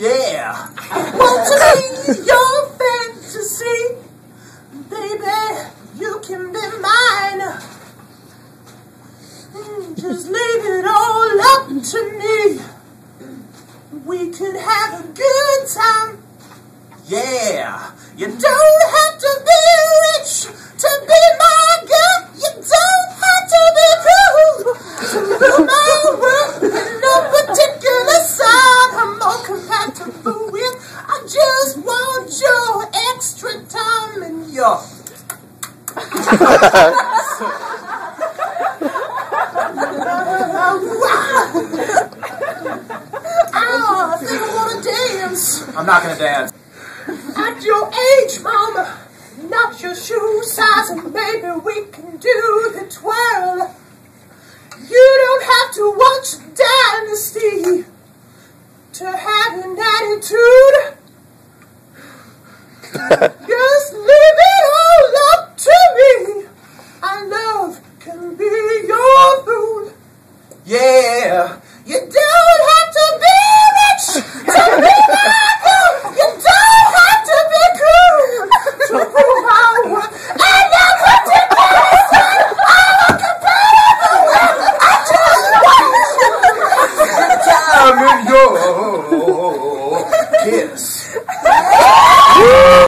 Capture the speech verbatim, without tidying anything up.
Yeah. I want to be your fantasy. Baby, you can be mine. Just leave it all up to me. We could have a good time. Yeah. You don't have to be rich to be my girl. You don't have to be cool to rule my world. In no particular side I'm more compatible with. I just want your extra time and your... Oh, I think I want to dance. I'm not going to dance. At your age, mama, not your shoe size, and maybe we can do the twirl. You don't have to watch Dynasty to have an attitude.